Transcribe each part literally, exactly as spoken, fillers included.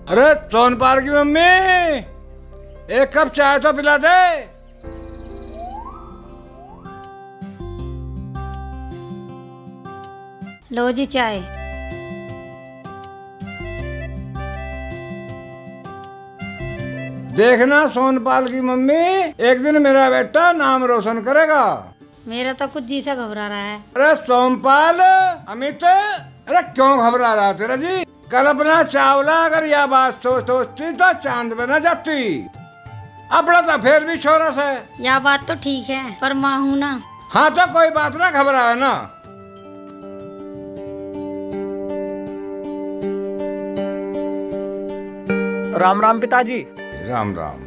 अरे सोनपाल की मम्मी, एक कप चाय तो पिला दे। लो जी चाय। देखना सोनपाल की मम्मी, एक दिन मेरा बेटा नाम रोशन करेगा। मेरा तो कुछ जी से घबरा रहा है। अरे सोमपाल, अमित, अरे क्यों घबरा रहा तेरा जी? कल्पना चावला अगर यह बात सोच सोचती तो चांद पे न जाती। अपना तो फिर भी छोरा से। यह बात तो ठीक है, पर माँ हूँ ना। हाँ तो कोई बात ना, घबरा ना। राम राम पिताजी। राम राम।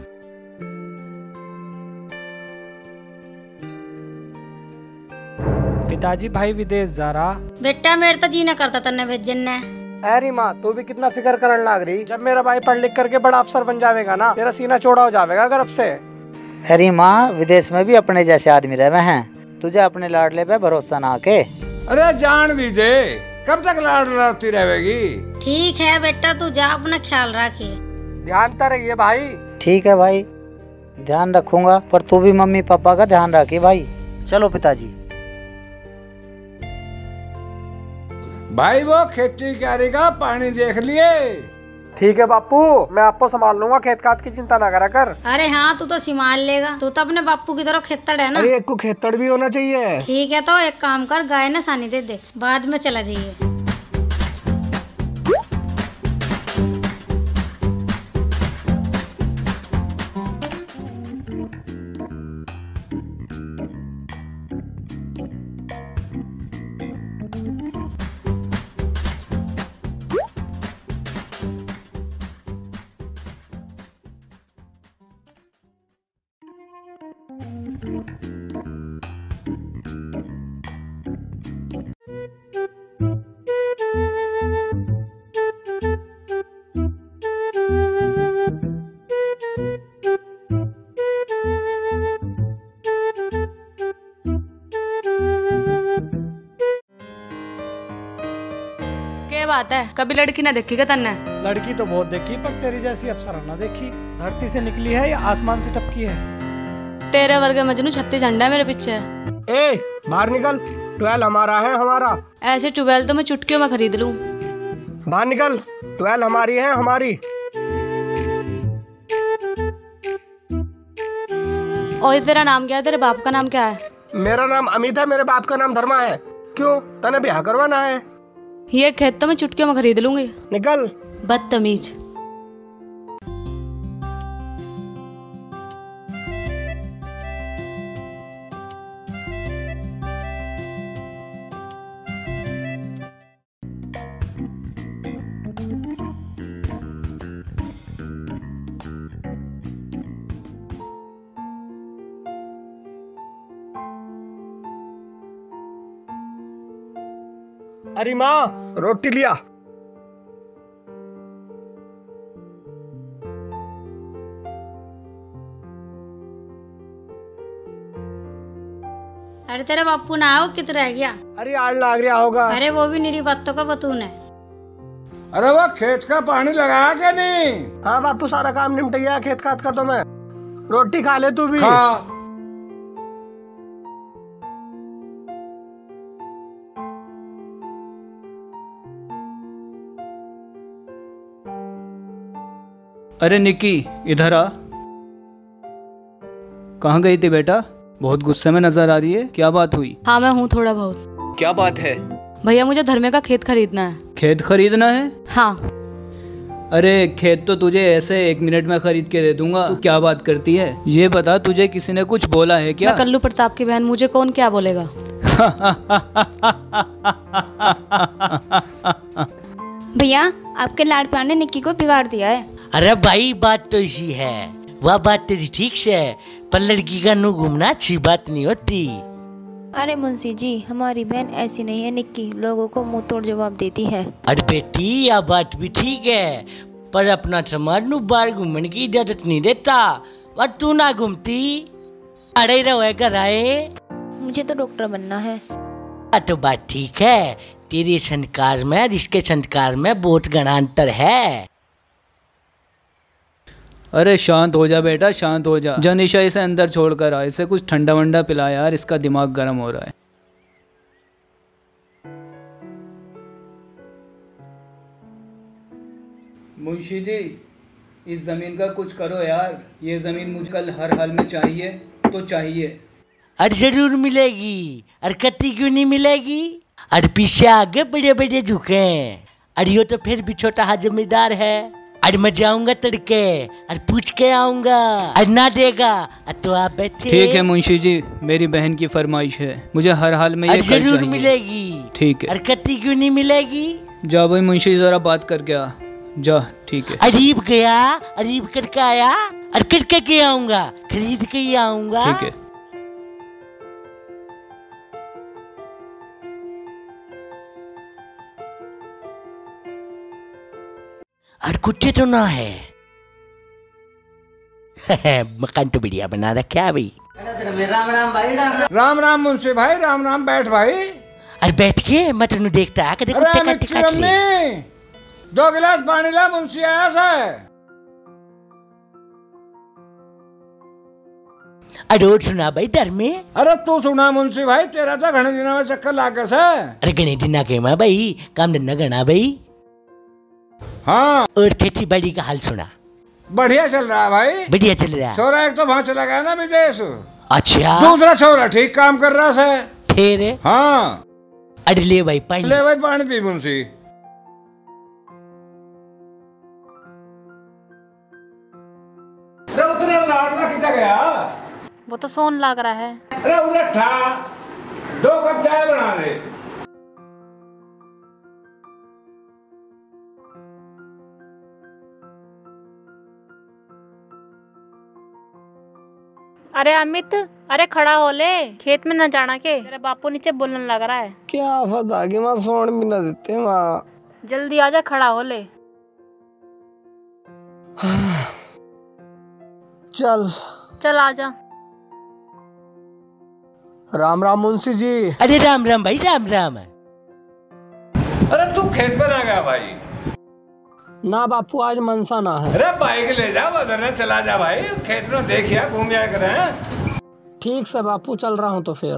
पिताजी भाई विदेश जा रहा। बेटा मेरे तो जी न करता तन्ने भेजन ने। अरे माँ, तू भी कितना फिक्र करने लग रही। जब मेरा भाई पढ़ लिख करके बड़ा अफसर बन जाएगा ना, तेरा सीना चौड़ा हो जाएगा गर्व से। अरे माँ, विदेश में भी अपने जैसे आदमी रहे हैं, तुझे अपने लाडले पे भरोसा ना के। अरे जान भी दे, कब तक लाड लड़ती रहेगी? ठीक है बेटा, तू जा, अपना ख्याल रखिए। ध्यान तो रहिए भाई। ठीक है भाई, ध्यान रखूंगा, पर तू भी मम्मी पापा का ध्यान रखिए भाई। चलो पिताजी। भाई वो खेती क्यारी का पानी देख लिए। ठीक है बापू, मैं आपको संभाल लूंगा, खेत खात की चिंता ना करा कर। अरे हाँ, तू तो संभाल लेगा, तू तो अपने बापू की तरह खेतड़ है ना। अरे एक को खेतड़ भी होना चाहिए। ठीक है, तो एक काम कर, गाय ने सानी दे दे, बाद में चला जाइए। क्या बात है, कभी लड़की ना देखी क्या तन्ने? लड़की तो बहुत देखी, पर तेरी जैसी अफसर ना देखी। धरती से निकली है या आसमान से टपकी है? तेरे वर्गे मजनू छत्तीस झंडा है मेरे पीछे। ए बाहर निकल, ट्वेल्व हमारा है, हमारा। ऐसे ट्वेल्व तो मैं चुटकियों में खरीद लूं। बाहर निकल, ट्वेल्व हमारी है, हमारी। और तेरा नाम क्या है? तेरे बाप का नाम क्या है? मेरा नाम अमित है, मेरे बाप का नाम धर्मा है। क्यों, तने ब्याह करवाना है? ये खेत तो मैं चुटकियों में खरीद लूंगी। निकल। बदतमीज। अरे माँ, रोटी लिया। अरे तेरा बापू ना आओ, कित रह गया? अरे आड़ लाग रहा होगा। अरे वो भी निरी बातों का बतून है। अरे वो खेत का पानी लगाया क्या नहीं? हाँ बापू, सारा काम निपट गया खेत खात का। तो मैं रोटी खा ले तू भी। हाँ। अरे निकी, इधर आ। कहाँ गई थी बेटा? बहुत गुस्से में नजर आ रही है, क्या बात हुई? हाँ मैं हूँ थोड़ा बहुत। क्या बात है? भैया मुझे धर्मे का खेत खरीदना है। खेत खरीदना है? हाँ। अरे खेत तो तुझे ऐसे एक मिनट में खरीद के दे दूंगा। तू क्या बात करती है? ये बता, तुझे किसी ने कुछ बोला है क्या? मैं कल्लू प्रताप की बहन, मुझे कौन क्या बोलेगा? भैया आपके लाड प्यार ने निक्की को बिगाड़ दिया है। अरे भाई, बात तो इसी है। वह बात तेरी ठीक से है, पर लड़की का नु घूमना अच्छी बात नहीं होती। अरे मुंशी जी, हमारी बहन ऐसी नहीं है निक्की, लोगों को मुंह तोड़ जवाब देती है। अरे बेटी, यह बात भी ठीक है, पर अपना समाज नु बाहर घूमने की इजाजत नहीं देता। और तू ना घूमती, अड़े रहे घर आए। मुझे तो डॉक्टर बनना है। तो बात ठीक है, तेरे संस्कार में और इसके संस्कार में बहुत घना अंतर है। अरे शांत हो जा बेटा, शांत हो जा। जनीशा इसे अंदर छोड़कर आ, इसे कुछ ठंडा वंडा पिला यार, इसका दिमाग गर्म हो रहा है। मुंशी जी, इस ज़मीन का कुछ करो यार, ये ज़मीन मुझे कल हर हाल में चाहिए तो चाहिए। अरे जरूर मिलेगी, अरे कत्ती क्यों नहीं मिलेगी। अरे पीछे आगे बड़े बड़े झुके, अरे यो तो फिर भी छोटा हा जमींदार है। अरे मैं जाऊंगा तड़के, अरे पूछ के आऊंगा, अरे ना देगा तो आप बैठे। ठीक है मुंशी जी, मेरी बहन की फरमाइश है, मुझे हर हाल में ये कल चाहिए। जरूर मिलेगी। ठीक है। अरे कत्ती क्यों नहीं मिलेगी। जा भाई मुंशी, जरा बात करके आ जा। ठीक है। अरीब गया, अरीब करके आया, अरे करके के आऊंगा, खरीद के ही आऊंगा। ठीक है। अरे कुत्ते तो ना है। मकान तो बढ़िया बना रखा है भाई। राम राम भाई, राम राम राम मुंशी भाई, राम राम। बैठ भाई। अरे बैठ के मैं तेन देखता है। अरे मिट्टी अम्मी, दो गिलास पानी ला, मुंशी आया सा। अरे और सुना भाई डर में। अरे तू सुना मुंशी भाई, तेरा तो घने दिनों में चक्कर लाग गया सा। अरे घने दिन के मैं भाई, काम धंधा घना भाई। हाँ। और खेती बाड़ी का हाल सुना। बढ़िया चल रहा है भाई, बढ़िया चल रहा है। छोरा एक तो वहाँ चला गया ना विदेश। अच्छा। दूसरा छोरा ठीक काम कर रहा है। फिर? हाँ। अरे ले भाई पानी, ले भाई पानी पी मुंशी। गया वो तो सोन लग रहा है। अरे उधर था, दो कप चाय बना दे। अरे अमित, अरे खड़ा हो ले, खेत में न जाना के, तेरा बापू नीचे बोलने लग रहा है। क्या आफत आ गई माँ, सोन भी ना देते माँ। जल्दी आजा, खड़ा हो ले। चल चल आजा। राम राम मुंशी जी। अरे राम राम भाई, राम राम। अरे तू खेत पर आ गया भाई। ना बापू, आज मनसा ना है। अरे बाइक ले जा, बदलने चला जा भाई, खेत में देखिए घूम जाया करें। ठीक से बापू, चल रहा हूँ तो फिर।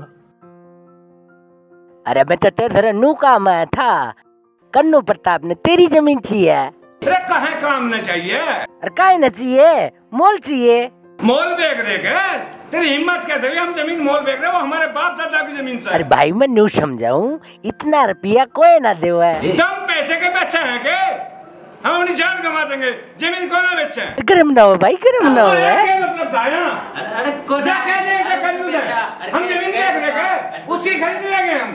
अरे मैं तो तेरे नू काम आया था, कन्नू प्रताप ने तेरी जमीन चाहिए। अरे कहाँ काम न चाहिए। अरे काहे न चाहिए, मोल चाहिए। मोल बेच रहे के? तेरी हिम्मत कैसे हुई, हम जमीन मोल बेच रहे, वो हमारे बाप दादा की जमीन से। अरे भाई मैं न्यू समझाऊं, इतना रुपया कोई ना दे। एकदम पैसे के बेचे हैं के? हम अपनी जान गंवा देंगे, जमीन को ना बेचे। गरम ना हो भाई, गरम ना हो। क्या मतलब था यहाँ? अरे क्या कहते हैं इसे कंजूस है? हम जमीन बेच रहे के, उसकी खरीद लेंगे हम।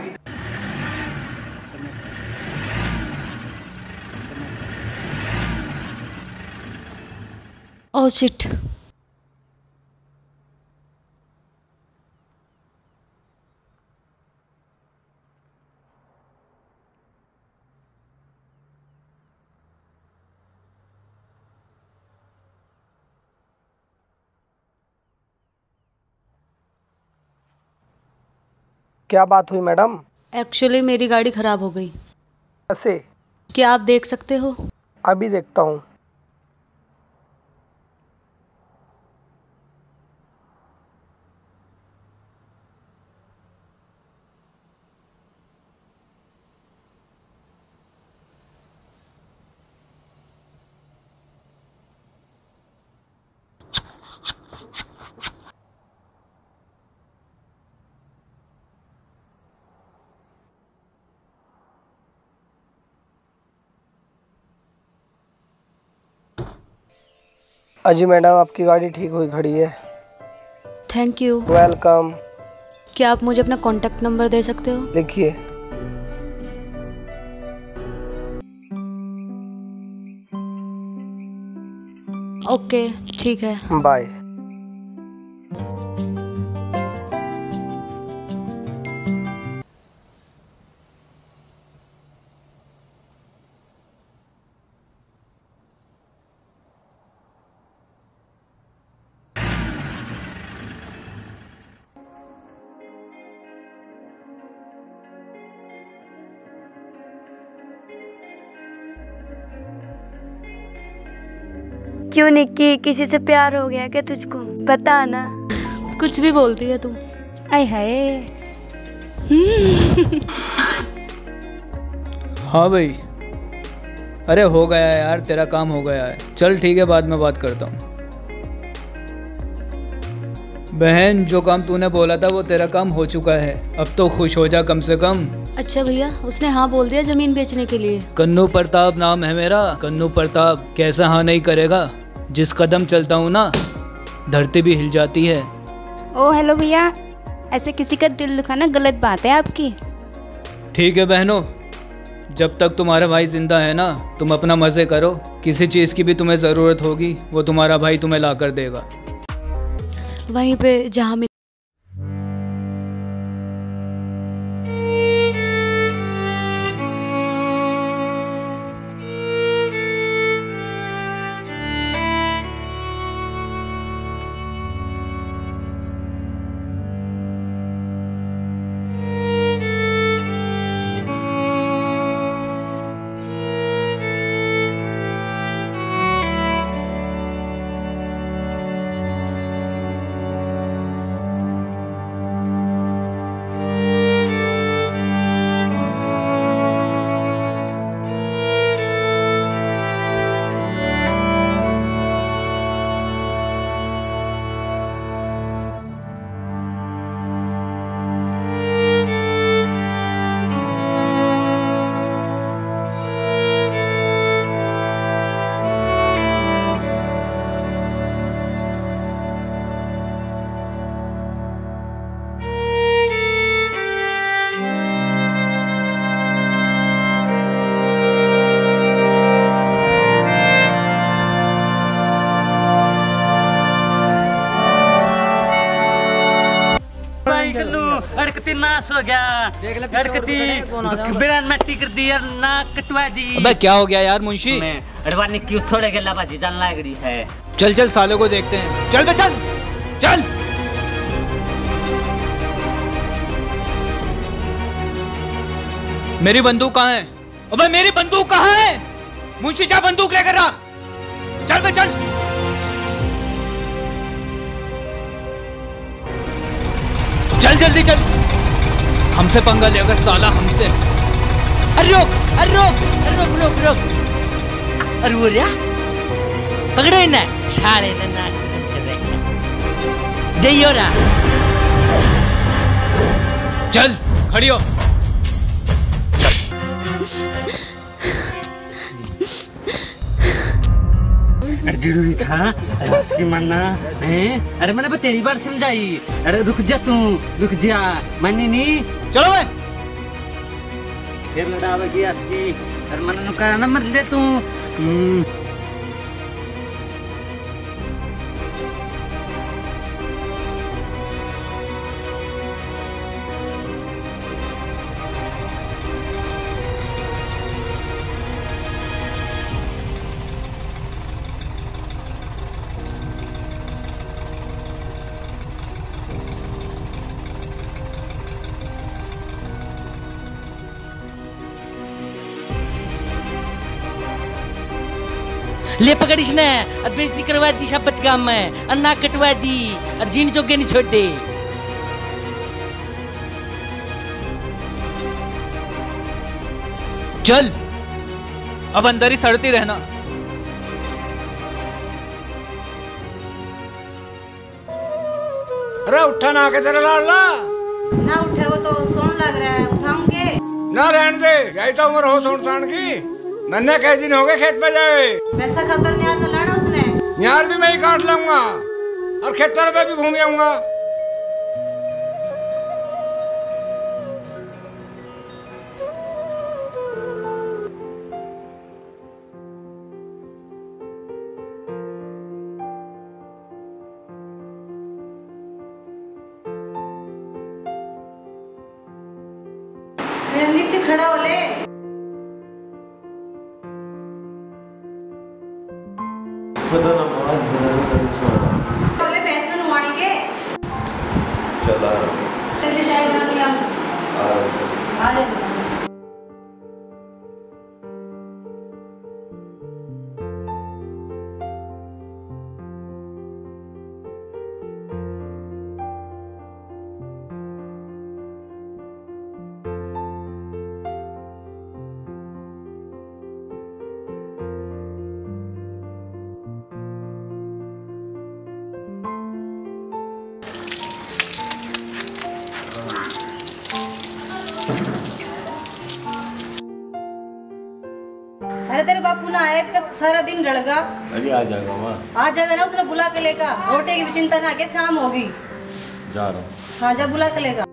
Oh shit. क्या बात हुई मैडम? एक्चुअली मेरी गाड़ी खराब हो गई। कैसे? क्या आप देख सकते हो? अभी देखता हूँ। अजी मैडम, आपकी गाड़ी ठीक हुई खड़ी है। Thank you. वेलकम। क्या आप मुझे अपना कॉन्टैक्ट नंबर दे सकते हो? लिखिए। ओके ठीक है, बाय। क्यों निक्की, किसी से प्यार हो गया क्या तुझको? बता ना। कुछ भी बोलती है तू। आय हाय। हाँ भाई, अरे हो गया है यार, तेरा काम हो गया है। चल ठीक है, बाद में बात करता हूँ। बहन, जो काम तूने बोला था वो तेरा काम हो चुका है, अब तो खुश हो जा कम से कम। अच्छा भैया, उसने हाँ बोल दिया जमीन बेचने के लिए? कन्नू प्रताप नाम है मेरा, कन्नू प्रताप। कैसा हाँ नहीं करेगा? जिस कदम चलता हूँ ना, धरती भी हिल जाती है। ओ हेलो भैया, ऐसे किसी का दिल दुखाना गलत बात है आपकी। ठीक है बहनों, जब तक तुम्हारा भाई जिंदा है ना, तुम अपना मज़े करो। किसी चीज़ की भी तुम्हें ज़रूरत होगी, वो तुम्हारा भाई तुम्हें ला कर देगा। वहीं पे जहाँ मिल अड़कती नाश हो गया, अड़कती बिना मट्टी कर दी और नाक कटवा दी। अबे क्या हो गया यार मुंशी? अड़वानी क्यों थोड़े गला बाजी जान लग रही है। चल चल सालों को देखते हैं। चल बे चल चल। मेरी बंदूक कहाँ है? अबे मेरी बंदूक कहाँ है? मुंशी जा बंदूक लेकर आ। चल बे चल। चल जल्दी चल, हमसे पंगा लेकर साला हमसे। अरे रोक, अरे रोक, अरे रोक रोक रोक। अरे वो क्या पकड़ो इन्हें, साले ने नाक कर रखा। जइयो ना। चल खड़ी हो। अरे जरूरी था, अरे उसकी मानना है। अरे मैंने तेरी बार समझाई। अरे रुक जा तू, रुक जा, मानी नहीं। चलो भाई। फिर लड़ावेगी आपकी। अरे मैंने कहा ना मर ले तू। ले पकड़ इसने, और बेइज्जती करवा दी शपथ काम में, और नाक कटवा दी, और जीन चौके नहीं छोड़ दे। चल अब अंदर ही सड़ती रहना। अरे उठा ना के तेरा लाडला। ना उठे वो तो सोन लग रहा है, उठाऊंगे ना रहने दे, यही तो उम्र हो सोन साण की। नन्हे कई दिन हो गए खेत पे जाए। वैसा खबर न्यार में लाना उसने। न्यार भी मैं ही काट लाऊंगा और खेतर पे भी घूम आऊंगा। नित्य खड़ा हो ले। पता ना आज बनाने का सोना बोले पैसे नुवाड़ी के चला रहा तेरे चाय बना लिया आ आ जा। अरे तेरे बापू ना आए तक सारा दिन रड़गा। अरे आ जाएगा माँ। आ जाएगा ना, उसने बुला के लेगा। रोटे की भी चिंता ना के, शाम होगी। जा रहा हूँ। हाँ जा बुला के लेगा।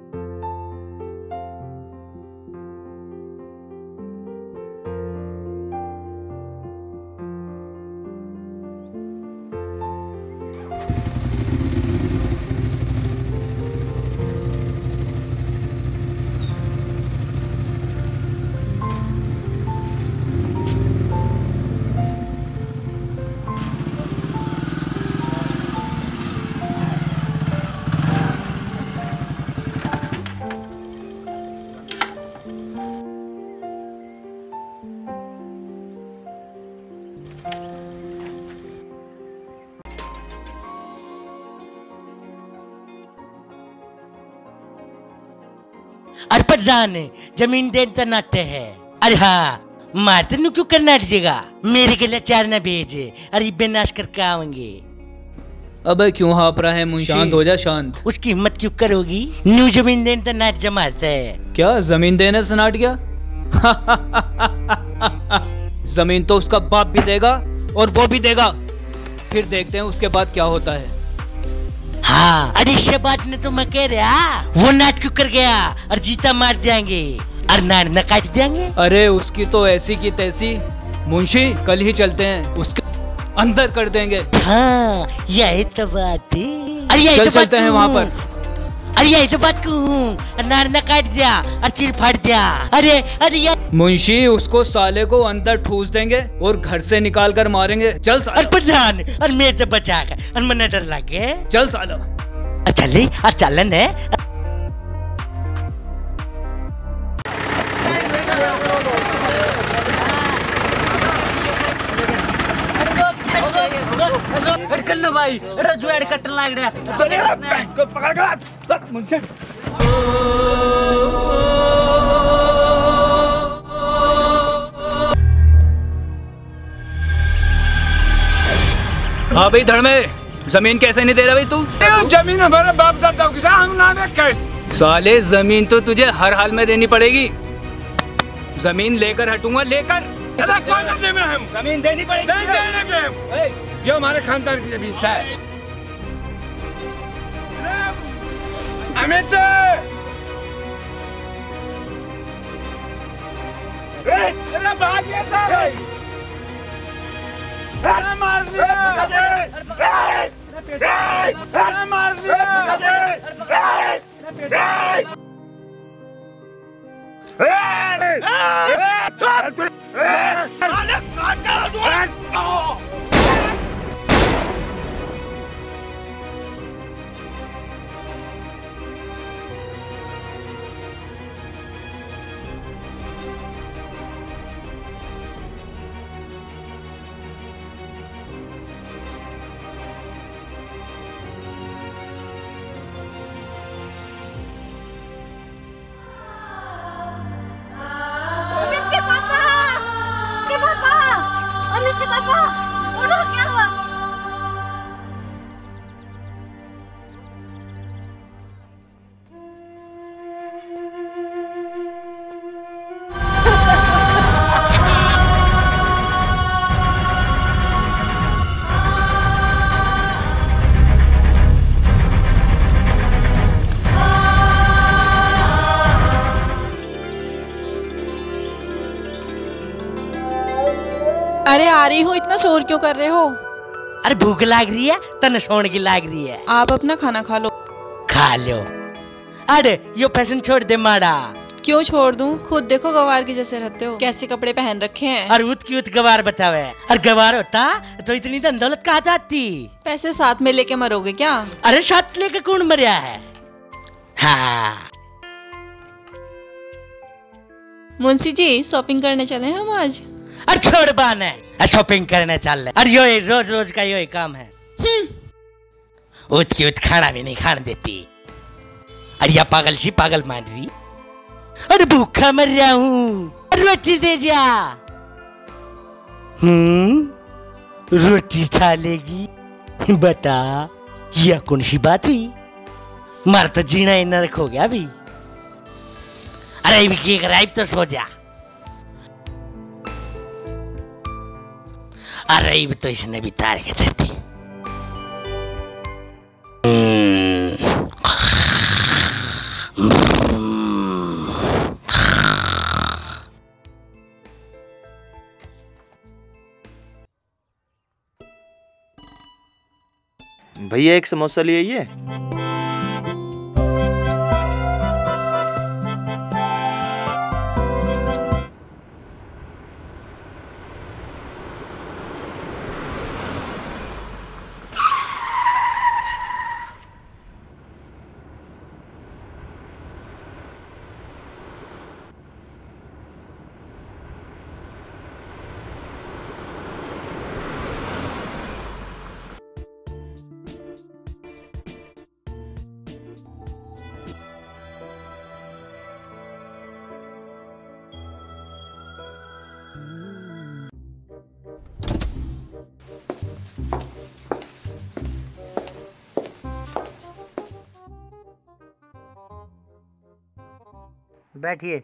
अरे प्रधान जमीन देन तो नाटे है। अरे हाँ मार तेन क्यों करना जगह मेरे के लिए चार न भेज। अरे बेनाश करके आवेंगे। अबे क्यों हाँप रहा है मुंशी? शांत हो जा शांत। उसकी हिम्मत क्यों करोगी? न्यू जमीन देन तो नाट जमाता है। क्या जमीन देने से नाट गया? जमीन तो उसका बाप भी देगा और वो भी देगा, फिर देखते हैं उसके बाद क्या होता है। हाँ अरे इस बात ने तो मैं कह रहा वो नाट क्यों कर गया और जीता मार जाएंगे और नाट न काट देंगे। अरे उसकी तो ऐसी की तैसी। मुंशी कल ही चलते हैं, उसके अंदर कर देंगे। हाँ यही तो बात है। अरे यही चल तो चलते हैं वहाँ पर। अरे यही तो बात कहूँ, नार न काट दिया और चिर फाड़ दिया। अरे अरे यार मुंशी उसको साले को अंदर ठूस देंगे और घर से निकाल कर मारेंगे। चल साला। और प्रधान और मेरे तो बचा कर और मन डर लगे। चल साला। चल और चलन है। कर लो भाई, अरे जुआड़ कटन लग रहा है। पकड़ कर मुंशी। हाँ भाई धड़मे, जमीन कैसे नहीं दे रहा भाई तू? जमीन हमारे बाप दादा की हम नाम है कैसे? साले जमीन तो तुझे हर हाल में देनी पड़ेगी। जमीन लेकर हटूंगा, लेकर। हम जमीन देनी पड़ेगी। नहीं देने के हम। ये हमारे खानदान की जमीन है। अमित अरे भाग ये सब। अरे मार दिया। अरे मार दिया। अरे आ रही हूँ, इतना शोर क्यों कर रहे हो? अरे भूख लाग रही है, तन सोने की लाग रही है। आप अपना खाना खा लो। खा लो। अरे यो फैशन छोड़ दे माड़ा। क्यों छोड़ दूं? खुद देखो गवार के जैसे रहते हो, कैसे कपड़े पहन रखे हैं। और उत की उत गवार बतावे। और गवार होता तो इतनी धन दौलत कहाँ जाती? पैसे साथ में लेके मरोगे क्या? अरे साथ लेके कौन मरिया है? हाँ मुंशी जी शॉपिंग करने चले हम आज। अरे छोड़ बान है, शॉपिंग करने चल रहे। अरे यो रोज रोज का यो काम है। उत की उत खाना भी नहीं खाने देती। अरे या पागल सी पागल मान रही। अरे भूखा मर रहा हूँ, रोटी दे जा। हम्म रोटी खा लेगी? बता यह कौन सी बात हुई? मार तो जीना ही नरक हो गया अभी। अरे एक राइब तो सो जा। अरे भी तो इसने भी तार के देती। भैया एक समोसा ले आइए। बैठिए।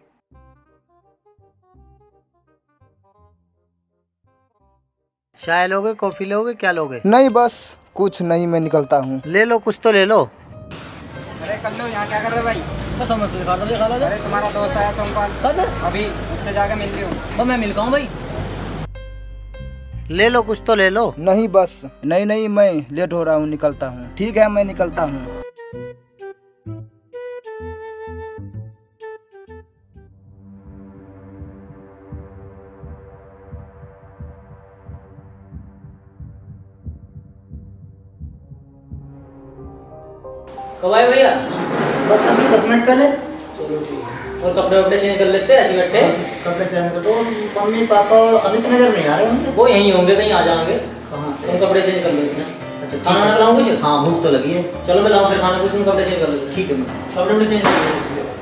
चाय लोगे, कॉफी लोगे, क्या लोगे? नहीं बस कुछ नहीं, मैं निकलता हूँ। ले लो, कुछ तो ले लो। अरे कर लो, यहाँ क्या कर रहे हो भाई? बस समोसे खा लो, खा लो। अरे तुम्हारा दोस्त आया सोमपाल, अभी उससे जाकर मिल रही हूँ। तो मैं मिल पाऊँ भाई? ले लो, कुछ तो ले लो। नहीं बस, नहीं नहीं मैं लेट हो रहा हूँ, निकलता हूँ। ठीक है मैं निकलता हूँ। कब आए भैया? बस अभी दस मिनट पहले। चलो ठीक है। और कपड़े वपड़े चेंज कर लेते हैं, ऐसे बैठे। कपड़े चेंज कर दो। मम्मी पापा और अमित नगर नहीं आ रहे होंगे? वो यहीं होंगे, कहीं आ जाएंगे। कहाँ? तुम कपड़े चेंज कर लेते हैं। अच्छा, खाना वाना खिलाऊं कुछ? हाँ भूख तो लगी है। चलो मैं लाऊं फिर खाना कुछ, तुम कपड़े चेंज कर लेते। ठीक है, कपड़े वपड़े चेंज कर लेते।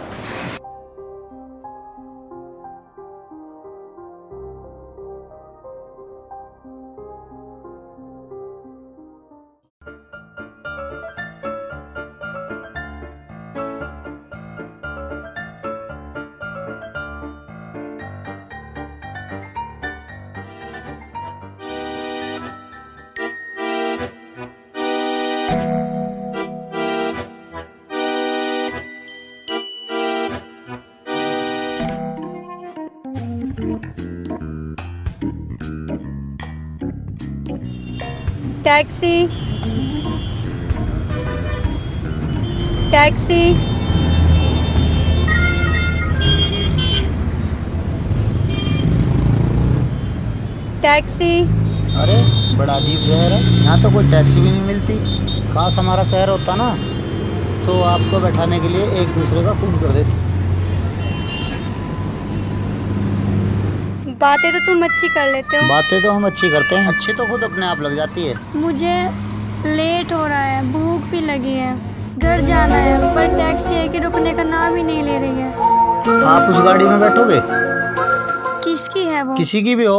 Taxi, taxi. टैक्सी। अरे बड़ा अजीब शहर है, यहाँ तो कोई टैक्सी भी नहीं मिलती। खास हमारा शहर होता ना तो आपको बैठाने के लिए एक दूसरे का खून कर देती। बातें तो तुम अच्छी कर लेते हो। बातें तो हम अच्छी करते हैं, अच्छी तो खुद अपने आप लग जाती है। मुझे लेट हो रहा है, भूख भी लगी है, घर जाना है, पर टैक्सी है कि रुकने का नाम ही नहीं ले रही है। आप उस गाड़ी में बैठोगे? किसकी है वो? किसी की भी हो।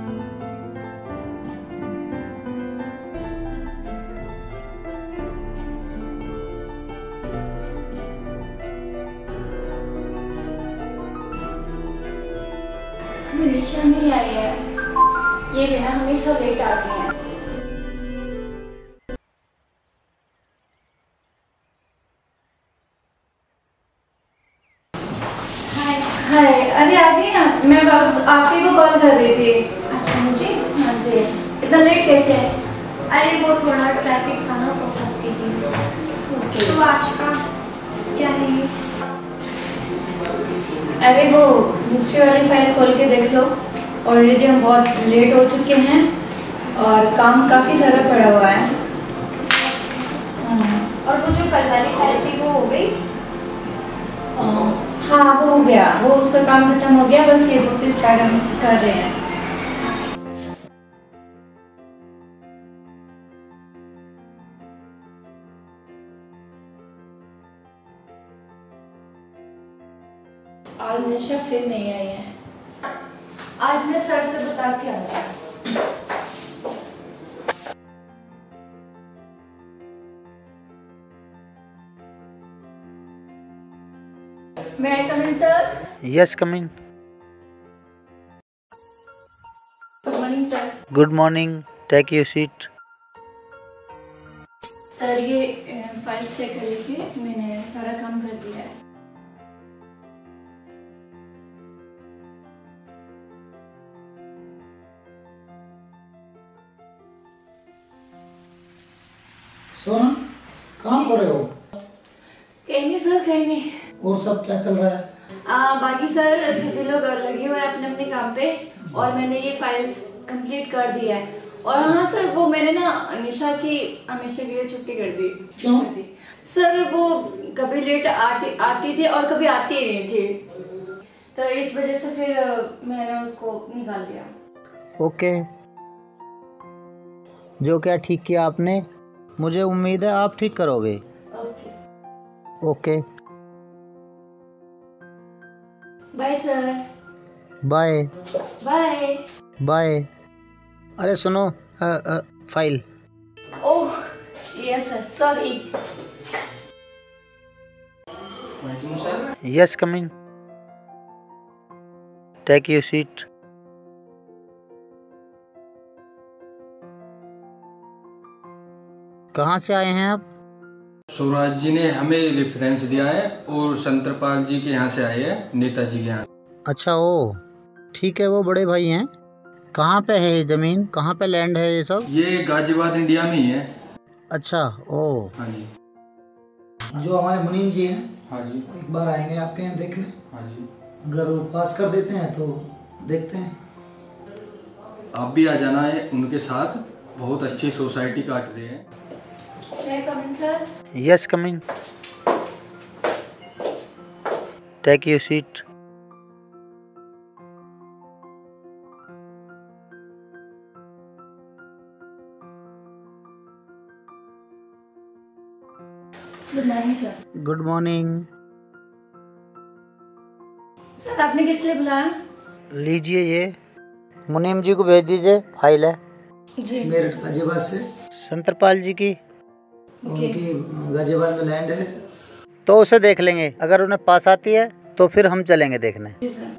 मनीषा नहीं आई है, ये बिना हमेशा लेट आती है। हाय हाय, अरे आ गई ना, मैं बस आपके को कॉल कर रही थी। अच्छा मुझे? हाँ जी। इतना लेट कैसे है? अरे वो थोड़ा ट्रैफिक था ना तो फंस गई थी। ओके। तो आज का क्या है? अरे वो दूसरी वाली फाइल खोल के देख लो, ऑलरेडी हम बहुत लेट हो चुके हैं और काम काफ़ी सारा पड़ा हुआ है। और वो जो कल वाली फाइल थी वो हो गई? हाँ वो हो गया, वो उसका काम खत्म हो गया, बस ये दूसरी स्टार्ट हम कर रहे हैं। आज निशा फिर नहीं आई है, आज मैं सर से बता के आऊंगा। May I come in, sir? Yes, come in. Good morning, sir. Good morning, take your seat. Sir ये फाइल चेक कर लीजिए, मैंने सारा काम कर दिया है। सोना, कहाँ कर रहे हो? कहीं नहीं सर, कहीं नहीं। और सब क्या चल रहा है? आ, बाकी सर सभी लोग लगे हुए हैं अपने अपने काम पे, और मैंने ये फाइल्स कंप्लीट कर दिया है। और हाँ सर, वो मैंने ना निशा की हमेशा के लिए छुट्टी कर दी। क्यों? सर वो कभी लेट आती आती थी और कभी आती ही नहीं थी, तो इस वजह से फिर मैंने उसको निकाल दिया। ओके, जो क्या ठीक किया आपने, मुझे उम्मीद है आप ठीक करोगे। Okay okay, bye sir. Bye bye bye. अरे सुनो, आ, आ, file. Oh yes sir, sorry. Yes, coming, take your seat. कहाँ से आए हैं आप? स्वराज जी ने हमें रेफरेंस दिया है और संतरपाल जी के यहाँ से आए हैं, नेताजी के यहाँ। अच्छा, ओ ठीक है, वो बड़े भाई हैं। कहाँ पे है ये जमीन, कहाँ पे लैंड है ये सब? ये गाजियाबाद इंडिया में ही है। अच्छा, ओ हाँ जी। जो हमारे मुनीम जी हैं, हाँ जी, एक बार आएंगे आपके यहाँ देखने। हाँ जी। अगर वो पास कर देते हैं तो देखते हैं। आप भी आ जाना है उनके साथ, बहुत अच्छी सोसाइटी काट रहे हैं। Sir yes, coming, take your seat. Good morning sir. Good morning. Sir आपने किस लिए बुलाया? लीजिए, ये मुनीम जी को भेज दीजिए, फाइल है जी। मेरठ गाजियाबाद से, संतरपाल जी की। उनकी गाजियाबाद में लैंड है, तो उसे देख लेंगे। अगर उन्हें पास आती है तो फिर हम चलेंगे देखने। जी सर।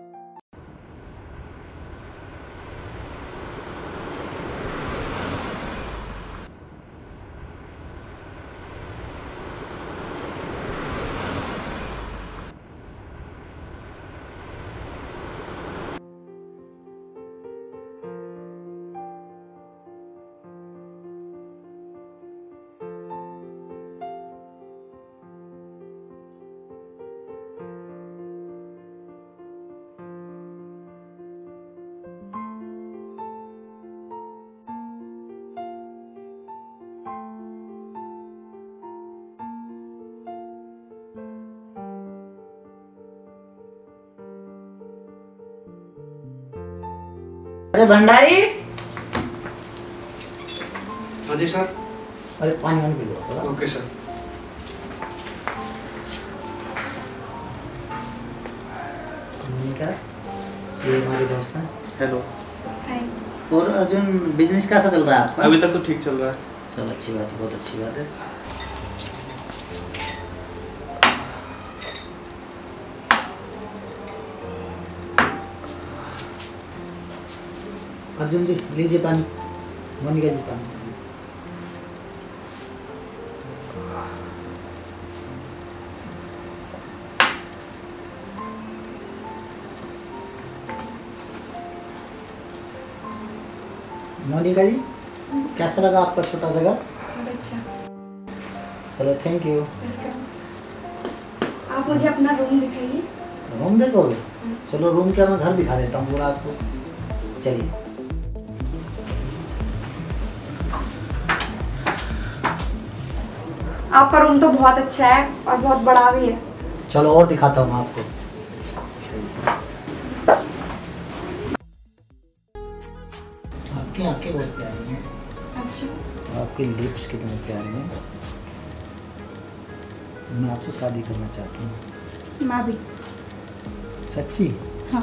अरे भंडारी। हाँ जी सर। अरे पानी वानी पी लो। Okay sir. क्या, ये हमारे दोस्त हैं। हेलो। और अर्जुन, बिजनेस कैसा चल रहा है आपका? अभी तक तो ठीक चल रहा है। चल, अच्छी बात है, बहुत अच्छी बात है। अर्जुन जी लीजिए पानी, मोनिका जी पानी। मोनिका जी, कैसा लगा आपका छोटा सा घर? अच्छा। चलो, थैंक यू। आप मुझे अपना रूम दिखाइए। रूम देखोगे? चलो, रूम क्या, मैं घर दिखा देता हूँ पूरा आपको। चलिए। आपका रूम तो बहुत अच्छा है और बहुत बड़ा भी है। चलो और दिखाता हूँ आपको। आपकी आंखें बहुत प्यारी हैं। अच्छा। आपके लिप्स कितने प्यारे हैं। मैं आपसे शादी करना चाहती हूँ। मैं भी। सच्ची? हाँ।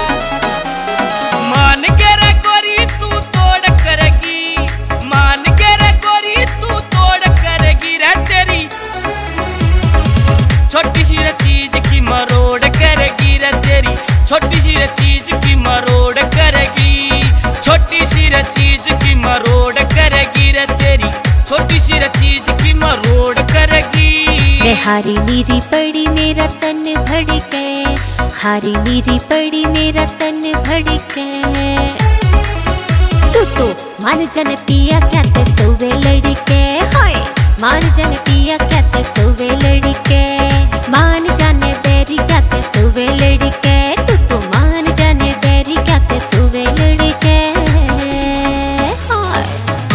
मान के रे गोरी तू तोड़ करेगी, मान के चीज की मरोड़ करेगी रे तेरी छोटी सी चीज की मरोड़ करेगी। मैं हारी मीरी पड़ी मेरा तन भड़के, हारी मीरी पड़ी मेरा तन भड़के। तू तो मान जन पिया क्या ते सोवे लड़के, हाय मान जन पिया क्या ते सोवे लड़के, मान जाने बेरी क्या ते सोवे लड़के। तू तो मान जाने बेरी क्या ते सोवे लड़के, हाय।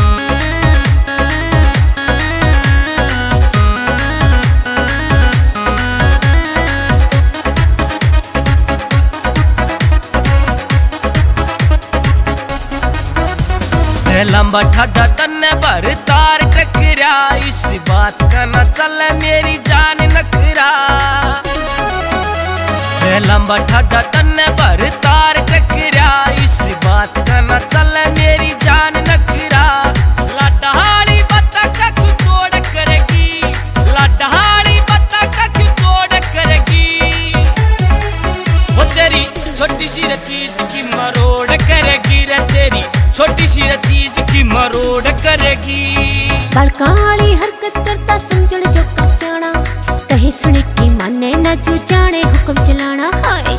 लंबा ठाडा तन्ने भर तार टकरा, इस बात का न चले मेरी जान नखरा। लंबा ठाडा तन्ने भर तार टकरा, इस बात का न चले मेरी जान नखरा। लाडहाली बता का क्यों तोड़ करेगी, लाडहाली बता का क्यों तोड़ करेगी। वो तेरी छोटी सी चीज की मरोड़ करेगी रे तेरी छोटी सी चीज की मरोड़ करेगी। बड़काली हरकत करता समझण जो का स्याणा, कहे सुने की माने ना जो जाने हुक्म चलाना, हाय।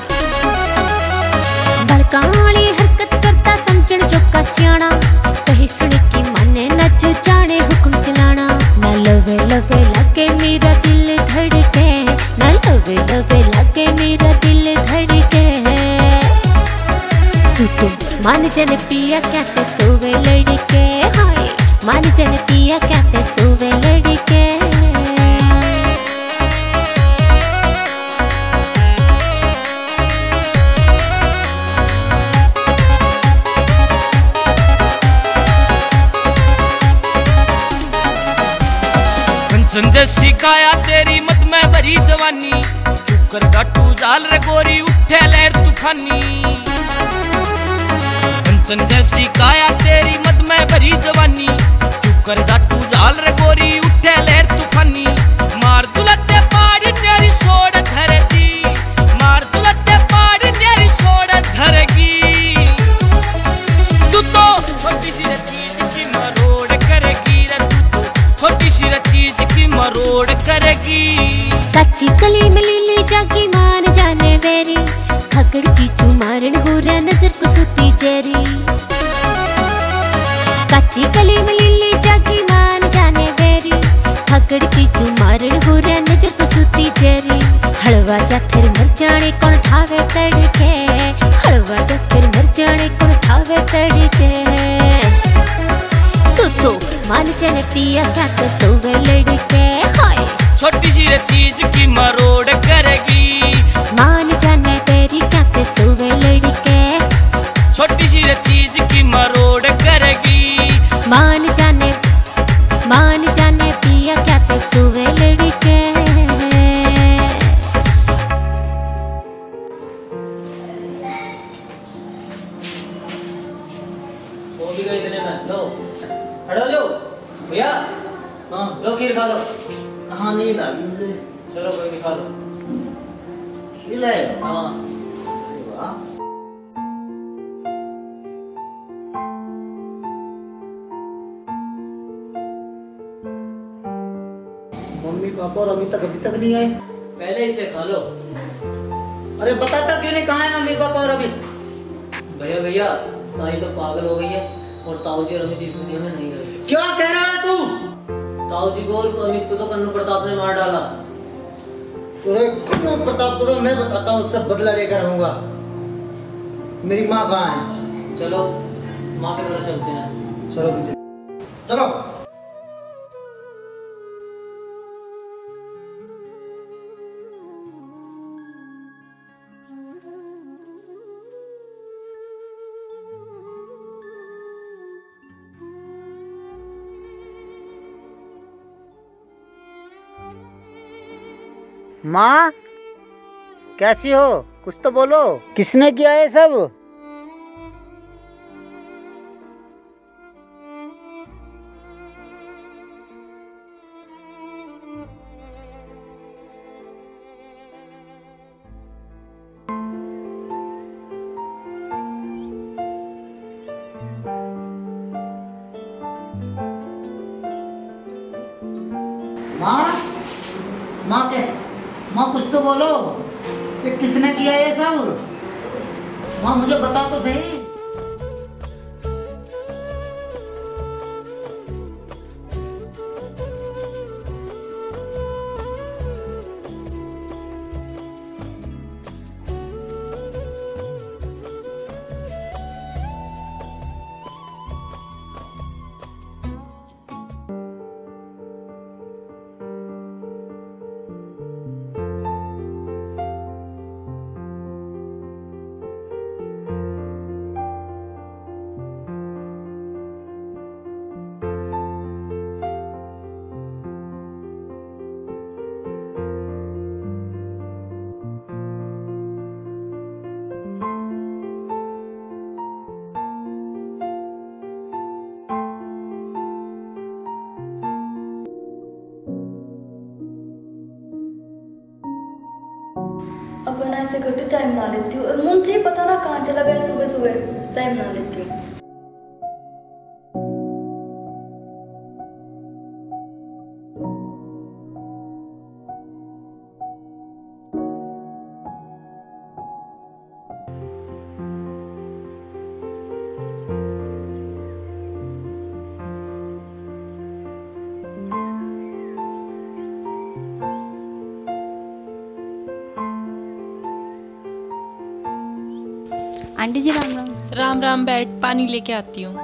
बड़काली हरकत करता समझण जो का स्याणा, कहे सुने की माने ना जो जाने हुक्म चलाना। ना लवे लवे लगे मेरा दिल धड़के, ना लवे लवे लगे मेरा दिल धड़के। तू तो मान जन पिया क्या ते सोवे लड़के, हाय मान जन पिया क्या ते सोवे लड़के। कंचन जैसी काया तेरी मत में भरी जवानी, चुकर डाटू जाल रे गोरी उठे लहर तूफानी। कंचन जैसी काया तेरी मत में भरी जवानी, चुकर डाटू जाल रे गोरी उठे लहर तूफानी। मार दुलते पाड़ी तेरी सोड़ धरती, मार दुलते पाड़ी तेरी सोड़ धरेगी। तू तो छोटी सी चीज की मरोड़ करेगी रे, तू तो छोटी सी चीज की मरोड़ करेगी। कच्ची कली में लीली जागी मान जाने बेरी, खकड़ की चुमारण हो रहा नजर को सुती जेरी। कच्ची कली में लीली जागी मान जाने बेरी, खकड़ की चुमारण हो रहा नजर को सुती जेरी। हलवा जाथर मर जाने कौन ठावे तड़के, हलवा जाथर मर जाने कौन ठावे तड़के। तू तो मान जाने पिया क्या ते सोवे लड़के, हाय छोटी सी चीज की मरोड़ करेगी। मान जाने बेरी क्या ते सोवे लड़के, छोटी सी चीज की मरोड़ करेगी। मान जाने मान जाने पिया क्या ते सोवे लड़के। सो भी गए इतने में। लो हटो लो भैया, हाँ लो खीर खा लो। कहाँ नींद आ गई मुझे। चलो कोई नहीं खा लो। खिलाए? हाँ। वाह। मम्मी पापा और अभी तक अभी तक नहीं आए। पहले इसे खा लो। अरे बताता क्यों नहीं, कहाँ है मम्मी पापा और अभी? भैया भैया ताई तो पागल हो गई है और ताऊ जी और अमित इस दुनिया में नहीं रहे। क्या कह रहा है तू? ताऊ जी को और अमित को तो कन्नू प्रताप ने मार डाला। अरे कन्नू प्रताप को तो मैं बताता हूँ, उससे बदला लेकर आऊंगा। मेरी माँ कहाँ है? चलो माँ के घर चलते हैं। चलो चलो। माँ कैसी हो, कुछ तो बोलो। किसने किया ये सब? माँ माँ कैसे माँ कुछ तो बोलो, ये किसने किया ये सब? माँ मुझे बता तो सही। अब मैं ऐसे करती हूँ, चाय बना लेती हूँ और मुझसे ही पता ना कहाँ चला गया सुबह सुबह। चाय बना लेती हूँ। आंटी जी राम राम। राम राम, बैठ पानी लेके आती हूँ।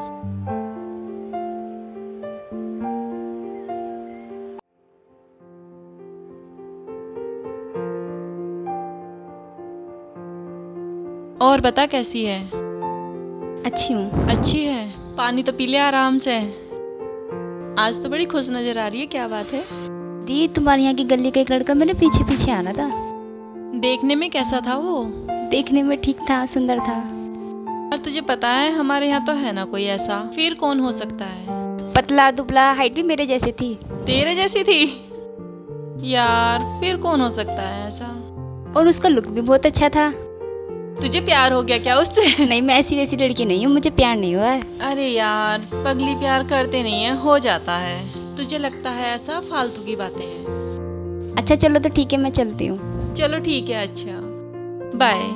और बता कैसी है? अच्छी हूँ। अच्छी है, पानी तो पी ले आराम से। आज तो बड़ी खुश नजर आ रही है, क्या बात है? दी तुम्हारे यहाँ की गली का एक लड़का मेरे पीछे पीछे आ रहा था। देखने में कैसा था वो? देखने में ठीक था, सुंदर था। और तुझे पता है हमारे यहाँ तो है ना कोई ऐसा, फिर कौन हो सकता है? पतला दुबला, हाइट भी मेरे जैसी थी। तेरे जैसी थी? यार फिर कौन हो सकता है ऐसा? और उसका लुक भी बहुत अच्छा था। तुझे प्यार हो गया क्या उससे? नहीं, मैं ऐसी वैसी लड़की नहीं हूँ, मुझे प्यार नहीं हुआ है। अरे यार पगली प्यार करते नहीं है, हो जाता है। तुझे लगता है ऐसा, फालतू की बातें हैं। अच्छा चलो तो ठीक है, मैं चलती हूँ। चलो ठीक है, अच्छा बाय।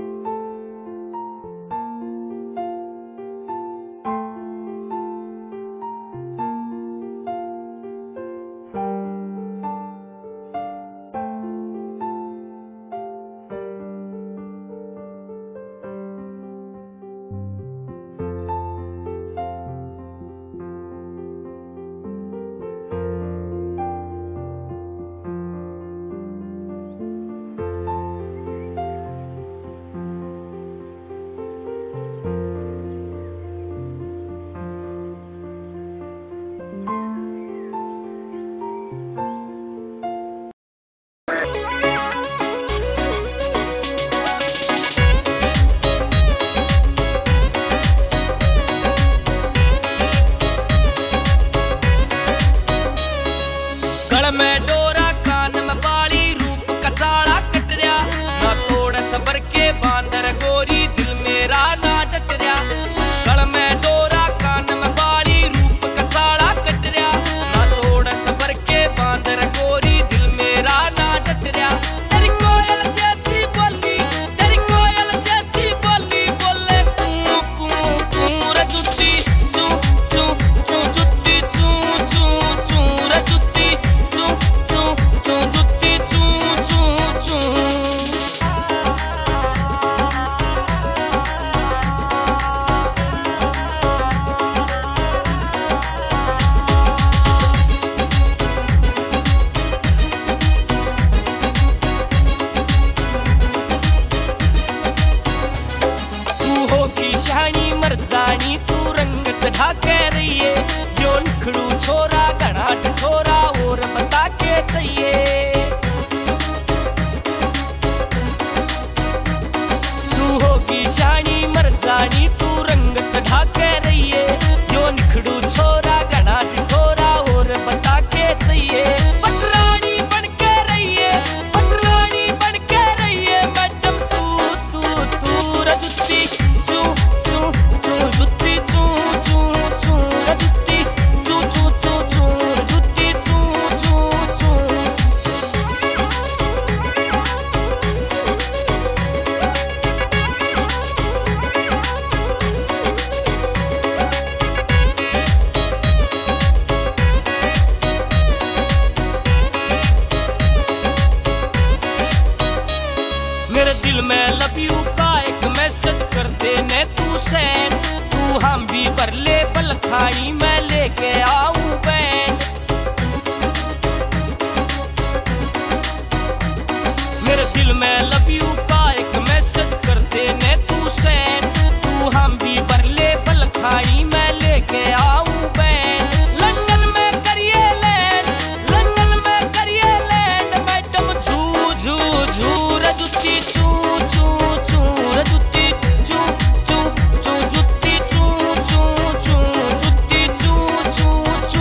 में डोरा कान में बाली रूप कचाड़ा कटरिया ना तोड़ सबर के बांदर गोरी दिल मेरा ना डटरिया। गल में डोरा कान में बाली रूप कचाड़ा कटरिया ना तोड़ सबर के बांदर गोरी दिल मेरा ना डटरिया। तेरी कोयल जैसी बोली, तेरी कोयल जैसी बोली बोले कू कू कू रे जुत्ती चू चू चू जुत्ती चू चू चू रे जुत्ती चू चू चू जुत्ती चू चू चू। तू होगी शानी मर्जानी तू रंग चढ़ा के रही है यो निखड़ू छोरा घना कठोरा और बता के चाहिए। तू होगी शानी मर्जानी तू रंग चढ़ा के रही है यो निखड़ू छोरा घना कठोरा और बता के चाहिए। पटरानी बन के रही है, पटरानी बन के रही है मैडम तू तू तू रे जुत्ती चू चू चू जुत्ती चू चू चू रे जुत्ती चू चू चू चू सैन, तू हम भी भर ले बल खाई मैं लेके आऊं बैंड। मेरे दिल में लव यू का एक मैसेज कर देने तू सैन, तू हम भी भर ले बल खाई मैं लेके आऊं बैंड। लंदन में करिए लैंड, लंदन में करिए लैंड, मैडम झू झू झू रजुती चू चू चू रजुती चू चू चू जुती चू चू चू जुती चू चू चू।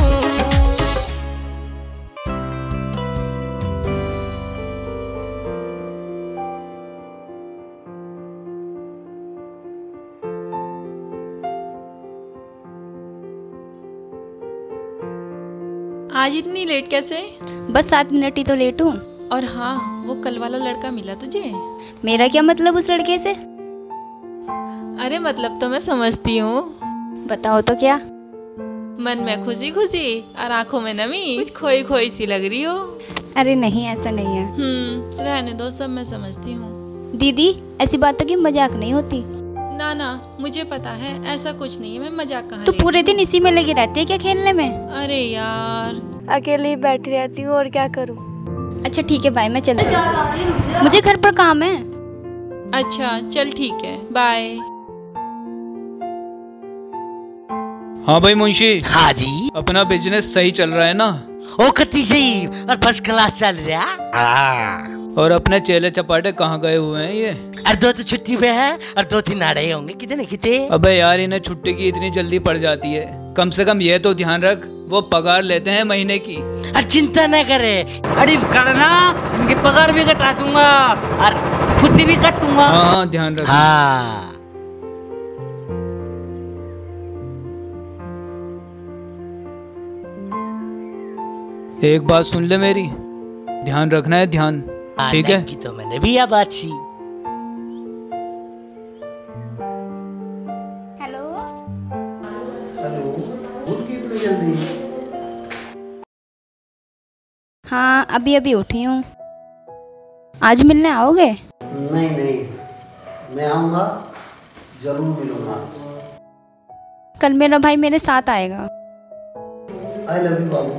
आज इतनी लेट कैसे? बस सात मिनट ही तो लेट हूँ। और हाँ, वो कल वाला लड़का मिला तुझे? मेरा क्या मतलब उस लड़के से? अरे मतलब तो मैं समझती हूँ। बताओ तो क्या? मन में खुशी खुशी और आंखों में नमी, कुछ खोई खोई सी लग रही हो। अरे नहीं, ऐसा नहीं है। हम्म रहने दो, सब मैं समझती हूँ। दीदी ऐसी बातों की मजाक नहीं होती। ना ना, मुझे पता है ऐसा कुछ नहीं है, मैं मजाक कहाँ। तो पूरे दिन इसी में लगी रहती है क्या खेलने में? अरे यार, अकेले ही बैठी रहती हूँ और क्या करूँ। अच्छा ठीक है भाई, मैं चलती हूँ, मुझे घर पर काम है। अच्छा चल ठीक है, बाय। हाँ भाई मुंशी। हाँ जी। अपना बिजनेस सही चल रहा है ना? ओ कति सही और फर्स्ट क्लास चल रहा। और अपने चेले चपाटे कहाँ गए हुए हैं ये? और दो तो छुट्टी पे है और दो तीन आ रहे होंगे, कितने कितने। अबे यार, इन्हें छुट्टी की इतनी जल्दी पड़ जाती है, कम से कम ये तो ध्यान रख वो पगार लेते हैं महीने की। अरे चिंता न करे, अरे करना इनकी पगार भी घटा दूंगा और छुट्टी भी काटूंगा। हाँ ध्यान रख। हाँ एक बात सुन ले मेरी, ध्यान रखना है, ध्यान, ठीक है? की तो मैंने भी यह बात सी। हेलो हेलो, उठ की इतनी जल्दी? हाँ अभी अभी उठी हूँ। आज मिलने आओगे? नहीं नहीं, मैं आऊँगा, जरूर मिलूंगा। कल मेरा भाई मेरे साथ आएगा। आई लव यू बाबू।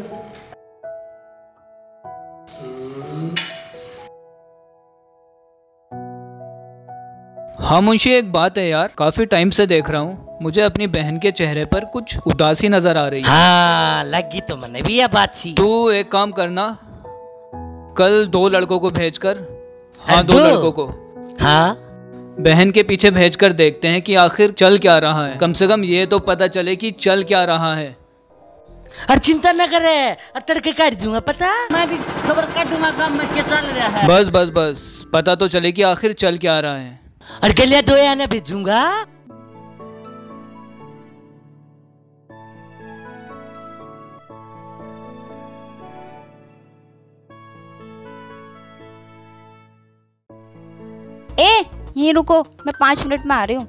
हाँ मुंशी, एक बात है यार, काफी टाइम से देख रहा हूँ, मुझे अपनी बहन के चेहरे पर कुछ उदासी नजर आ रही है। हाँ लगी तो मैंने भी यह बात सी। तू एक काम करना, कल दो लड़कों को भेजकर, हाँ दो, दो लड़कों को, हाँ बहन के पीछे भेजकर देखते हैं कि आखिर चल क्या रहा है। कम से कम ये तो पता चले कि चल क्या रहा है। अरे चिंता न करे, तड़के काट दूंगा, पता मैं भी खबर काटूंगा काम में क्या चल रहा है। बस बस बस, पता तो चले कि आखिर चल क्या रहा है। और गलिया दो आना भेजूंगा। ए यहीं रुको, मैं पाँच मिनट में आ रही हूँ।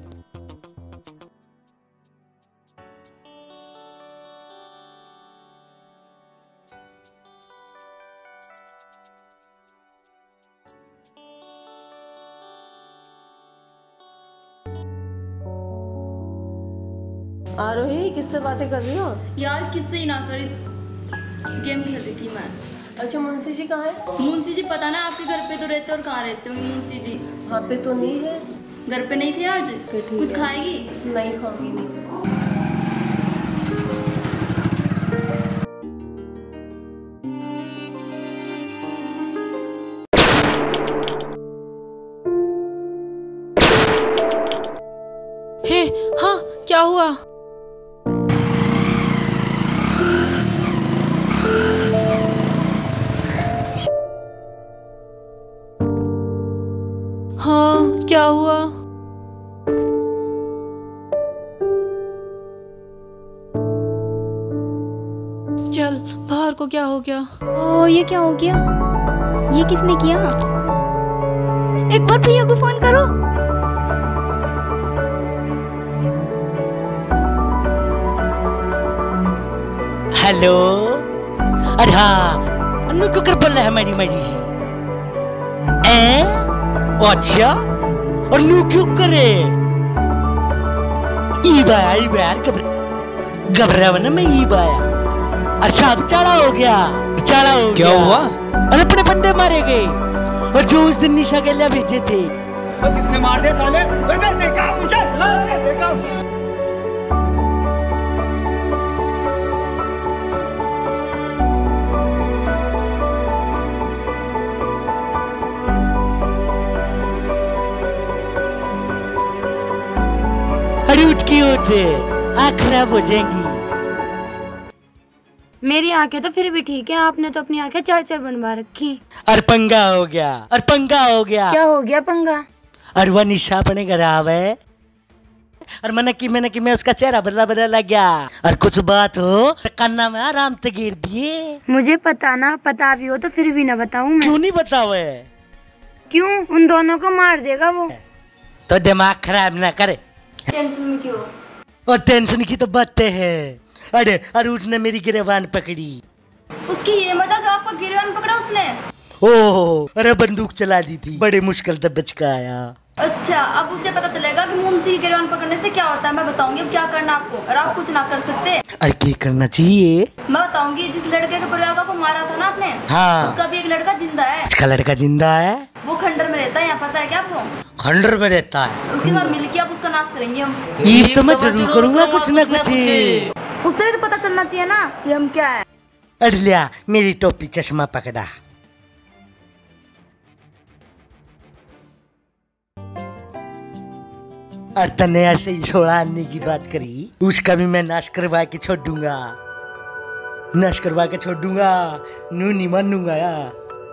आरोही किससे बातें कर रही हो? यार किससे ही ना करी, गेम खेल रही थी मैं। अच्छा मुंशी जी कहाँ है? मुंशी जी पता ना आपके घर पे तो रहते और कहाँ रहते होंगे मुंशी जी? वहाँ पे तो नहीं है। घर पे नहीं थे आज? कुछ खाएगी? नहीं खाऊंगी नहीं। हे हाँ, क्या हुआ? हाँ क्या हुआ? चल बाहर को, क्या हो गया? ओ ये क्या हो गया? ये किसने किया? एक बार भैया को फोन करो। हेलो। अरे हाँ, अन्नू क्यों कर बोल रहा है हमारी मरी? ए? अच्छा, और नू क्यों करे? बाया ई बाया घबरा घबरा ना मैं ई बाया। अच्छा अब चाड़ा हो गया, चाड़ा हो क्या गया। हुआ? अरे अपने बंदे मारे गए और जो उस दिन निशा के लिए भेजे थे। वो किसने मार दिया साले? देखा देखा उसे देखा। अरे उठ की उठ, आँख खराब हो जाएंगी। मेरी आंखें तो फिर भी ठीक है, आपने तो अपनी आंखें चार चार बनवा रखी। और पंगा हो गया, और पंगा हो गया। क्या हो गया पंगा? और वह निशा अपने घर आवे और मैंने की मैंने की मैं उसका चेहरा बदला बदला लग गया। और कुछ बात हो तो कान्ना में आराम से गिर दिए। मुझे पता ना, पता भी हो तो फिर भी ना बताऊं मैं। क्यों नहीं बतावे? क्यों? उन दोनों को मार देगा वो। तो दिमाग खराब ना करे। टेंशन में क्यों? और टेंशन की तो बातें है। अरे अरे उसने मेरी गिरबान पकड़ी। उसकी ये मजा जो आपको गिरबान पकड़ा उसने। ओह अरे बंदूक चला दी थी, बड़े मुश्किल से बच के आया। अच्छा अब उसे पता चलेगा कि मुंशी की गिरबान पकड़ने से क्या होता है। मैं बताऊंगी अब क्या करना आपको, और आप कुछ ना कर सकते। अरे क्या करना चाहिए? मैं बताऊंगी। जिस लड़के के परिवार को मारा था ना आपने, हाँ। उसका भी एक लड़का जिंदा है। उसका लड़का जिंदा है? वो खंडर में रहता है, यहाँ पता है क्या आपको? खंडर में रहता है। उसके साथ मिलके आप उसका नाश करेंगे हम। ये तो मैं जरूर करूंगा कुछ ना कुछ। उससे भी तो पता चलना चाहिए ना कि हम क्या है। अरे लिया मेरी टोपी चश्मा पकड़ा। और तने ऐसे ही छोड़ा आने की बात करी, उसका भी मैं नाश करवा के छोड़ दूंगा, नाश करवा के छोड़ दूंगा। नू नहीं मानूंगा यार।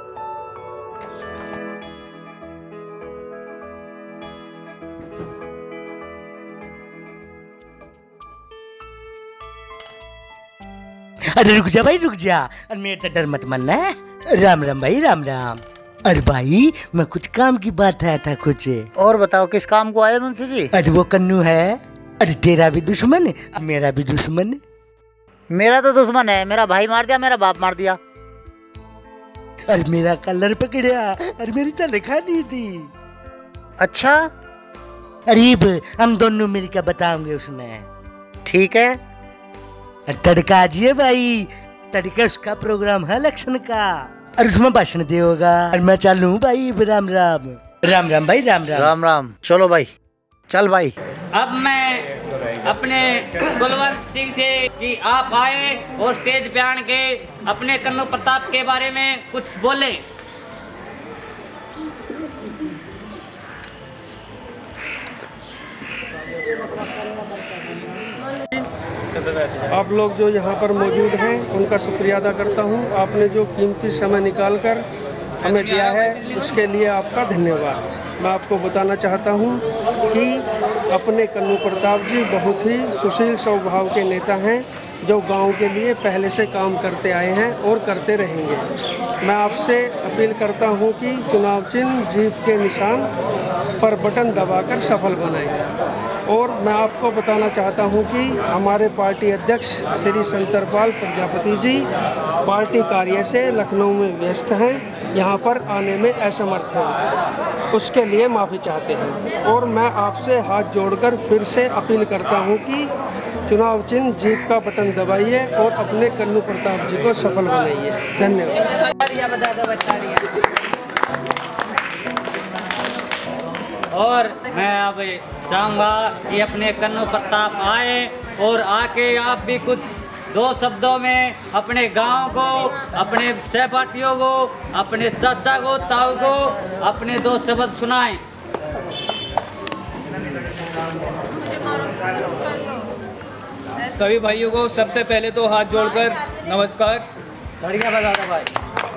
अरे रुक जा भाई रुक जा, और मेरे तो डर मत मानना। राम राम भाई राम राम। अरे भाई मैं कुछ काम की बात आया था कुछ। और बताओ किस काम को आए मुंशी जी? अरे वो कन्नू है। अरे तेरा भी दुश्मन है, मेरा भी दुश्मन है। मेरा तो दुश्मन है, मेरा भाई मार दिया, मेरा बाप मार दिया। अरे मेरा कलर पकड़ा, अरे मेरी तो लिखा नहीं थी। अच्छा अरीब हम दोनों मिलकर बताओगे उसने। ठीक है। तड़का जी भाई, तड़का उसका प्रोग्राम है इलेक्शन का, और उसमें भाषण दे होगा। और मैं चलूं भाई। राम राम राम राम भाई राम राम राम राम। चलो भाई चल भाई। अब मैं अपने कुलवंत सिंह से कि आप आए और स्टेज पे आन के अपने कन्नू प्रताप के बारे में कुछ बोले। आप लोग जो यहाँ पर मौजूद हैं उनका शुक्रिया अदा करता हूँ। आपने जो कीमती समय निकालकर हमें दिया है उसके लिए आपका धन्यवाद। मैं आपको बताना चाहता हूँ कि अपने कन्नू प्रताप जी बहुत ही सुशील स्वभाव के नेता हैं जो गांव के लिए पहले से काम करते आए हैं और करते रहेंगे। मैं आपसे अपील करता हूं कि चुनाव चिन्ह जीप के निशान पर बटन दबाकर सफल बनाएं। और मैं आपको बताना चाहता हूं कि हमारे पार्टी अध्यक्ष श्री शंतरपाल प्रजापति जी पार्टी कार्य से लखनऊ में व्यस्त हैं, यहाँ पर आने में असमर्थ हैं, उसके लिए माफ़ी चाहते हैं। और मैं आपसे हाथ जोड़कर फिर से अपील करता हूं कि चुनाव चिन्ह जीप का बटन दबाइए और अपने कन्नू प्रताप जी को सफल बनाइए। धन्यवाद। और मैं अब चाहूँगा कि अपने कन्नू प्रताप आए और आके आप भी कुछ दो शब्दों में अपने गांव को, अपने सहपाठियों को, अपने चाचा को, ताऊ को अपने दो शब्द सुनाएं। सभी भाइयों को सबसे पहले तो हाथ जोड़कर नमस्कार। बढ़िया बता दो भाई।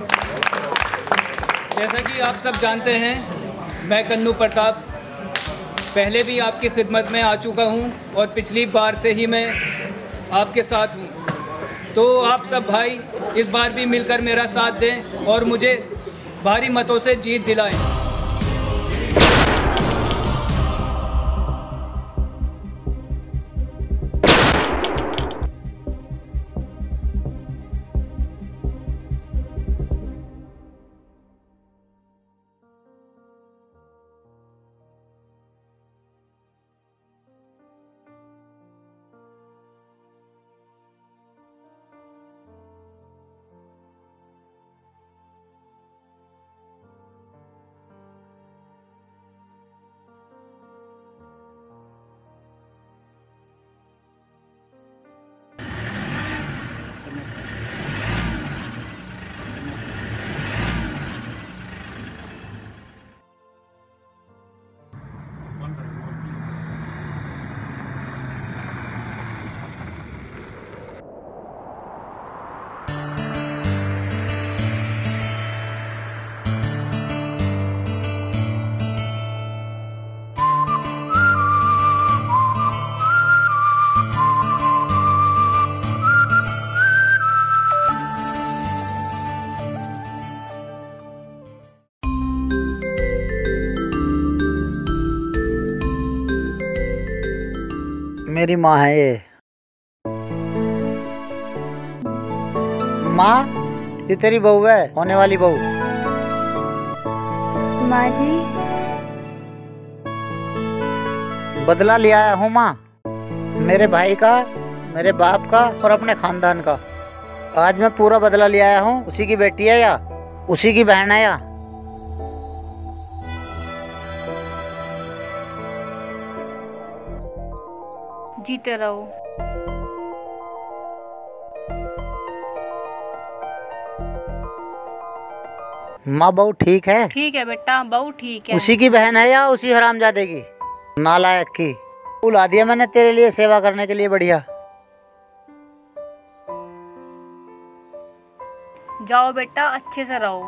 जैसा कि आप सब जानते हैं, मैं कन्नू प्रताप पहले भी आपकी खिदमत में आ चुका हूं और पिछली बार से ही मैं आपके साथ हूं। तो आप सब भाई इस बार भी मिलकर मेरा साथ दें और मुझे भारी मतों से जीत दिलाएं। मेरी माँ है ये। माँ, ये तेरी बहू है, होने वाली बहू। माँ जी, बदला लिया आया हूँ माँ, मेरे भाई का, मेरे बाप का और अपने खानदान का। आज मैं पूरा बदला लिया आया हूँ। उसी की बेटी है या उसी की बहन है या? जीते रहो। माँ बहू ठीक है? ठीक है बेटा, बहू ठीक है। उसी की बहन है या उसी हरामजादे की, नालायक की? बुला दिया मैंने तेरे लिए सेवा करने के लिए। बढ़िया, जाओ बेटा, अच्छे से रहो।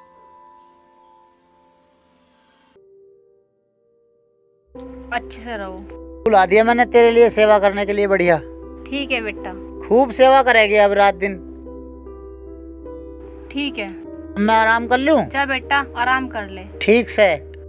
अच्छे से रहो। बुला दिया मैंने तेरे लिए सेवा करने के लिए। बढ़िया, ठीक है बेटा। खूब सेवा करेगी अब रात दिन। ठीक है, मैं आराम कर लूं? जा बेटा, आराम कर ले। ठीक से।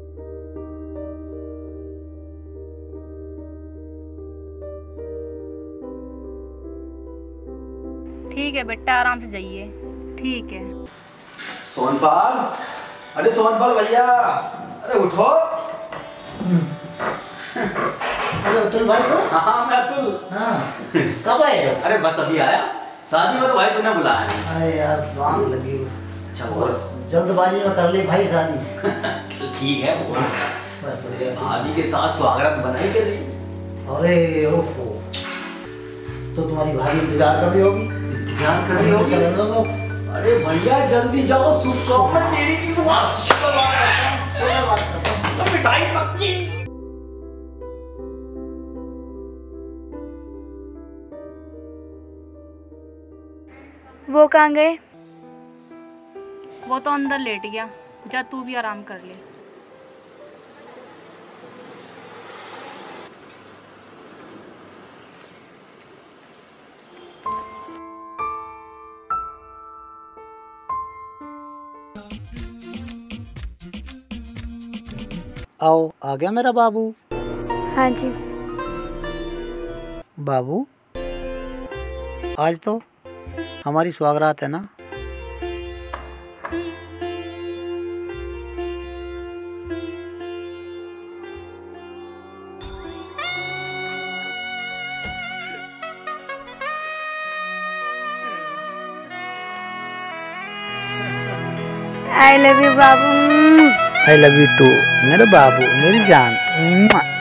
ठीक है बेटा, आराम से जाइए। ठीक है। सोनपाल, अरे सोनपाल भैया, अरे उठो। अरे अतुल भाई तो? हाँ हाँ मैं अतुल। हाँ, कब आए हो? अरे बस अभी आया, शादी में तो भाई तूने बुलाया। अरे यार वांग लगी। अच्छा बस जल्दबाजी में कर ली भाई शादी। चल ठीक है, वो बस बढ़िया। आदि के साथ स्वागत बनाई कर रही। अरे ओहो, तो तुम्हारी भाभी इंतजार कर रही होगी। इंतजार कर रही होगी? चलो तो। अरे भैया जल्दी जाओ, शुभकामना तेरी की मिठाई पक्की। वो कहाँ गए? वो तो अंदर लेट गया। जा तू भी आराम कर ले। आओ, आ गया मेरा बाबू। हाँ जी। बाबू, आज तो हमारी स्वागरात है ना? आई लव यू बाबू। आई लव यू टू मेरे बाबू, मेरी जान।